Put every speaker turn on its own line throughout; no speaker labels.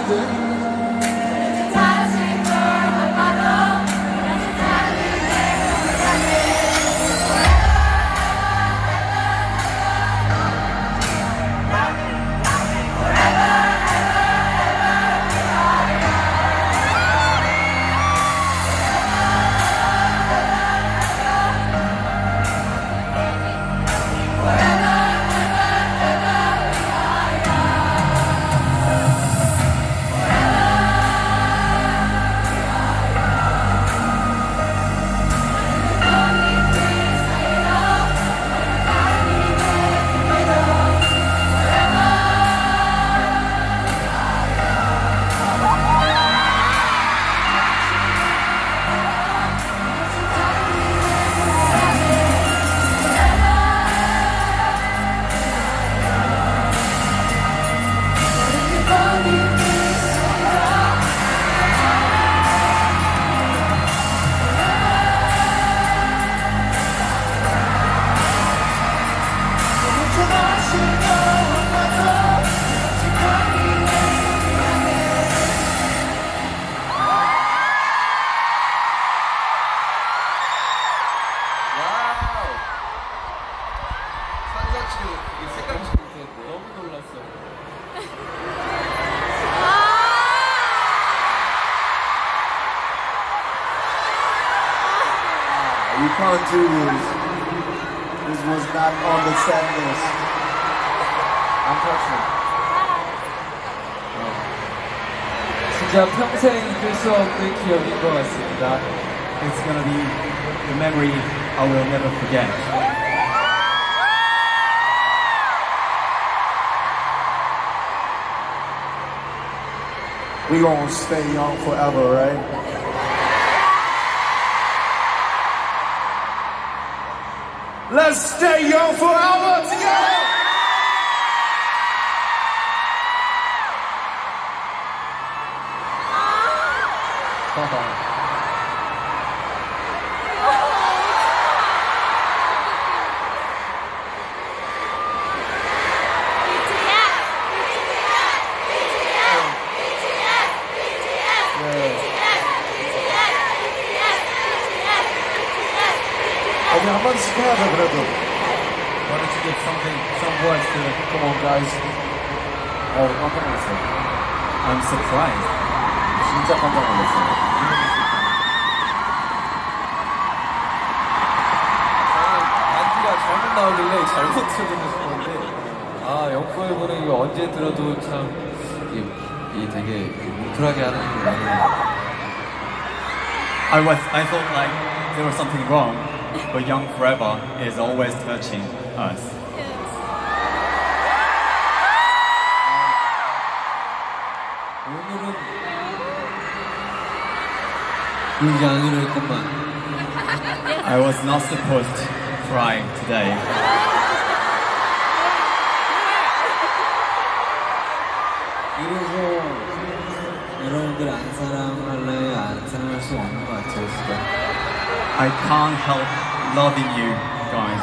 텐데.
You can't do this. This was not on the set list. Unfortunately.
진짜 평생 잊을 수 없는 기억인 것 같습니다.
It's gonna be the memory I will never forget.
We gonna stay young forever, right? Let's stay young forever together! 한 번씩 해야죠, 그래도.
Why don't you give some words to it?
Come on, guys. 깜짝 놀랐어요.
I'm surprised.
진짜 깜짝 놀랐어요.
안기가 잘못 나오길래 잘못 들어보고 싶었는데, 영포의 분은 이거 언제 들어도 참, 이 되게 뭉클하게 하는 게 많이.
I thought like there was something wrong, but Young Forever is always touching us.
오늘은 울지 않으려 했건만.
I was not supposed to cry today.
이래서 여러분들 안 사랑할래? 안 사랑할 수 없는 것 같아요, 진짜.
I can't help loving you guys,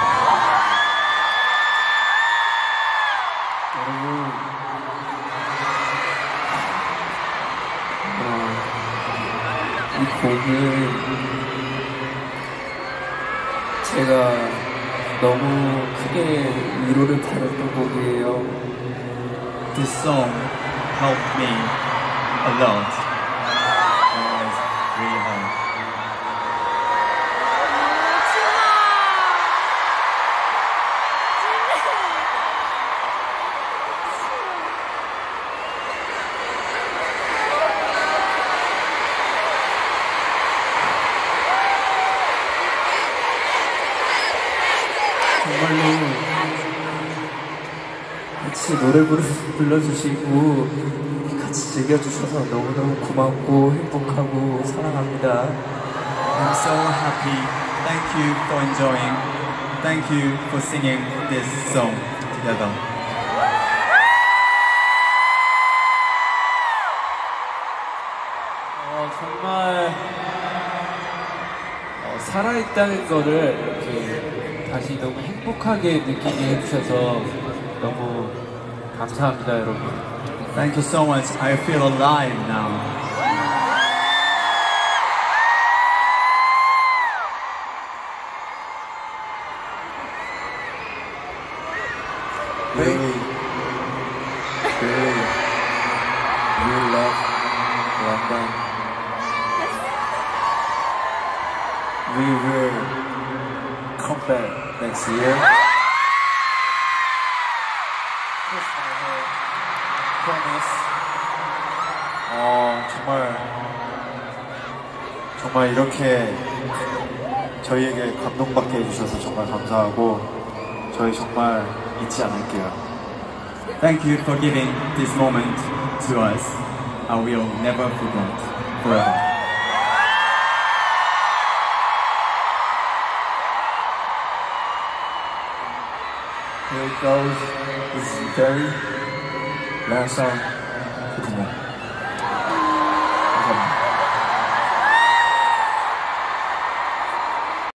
여러분, 이 곡은 제가 너무 크게 위로를 받았던 곡이에요.
This song helped me a lot. It was really hard.
정말로 같이 노래 불러주시고 같이 즐겨주셔서 너무너무 고맙고 행복하고 사랑합니다.
I'm so happy. Thank you for enjoying. Thank you for singing this song together.
정말 살아있다는 거를 이렇게 다시 너무 행복하게 느끼게 해주셔서 너무 감사합니다, 여러분.
Thank you so much. I feel alive now.
Really, you love London. We will come back next year. Kiss my head. Promise. 정말 이렇게 저희에게 감동받게 해주셔서 정말 감사하고 저희 정말 잊지 않을게요.
Thank you for giving this moment to us. I will never forget forever.
Here it goes. This is very last song for tonight.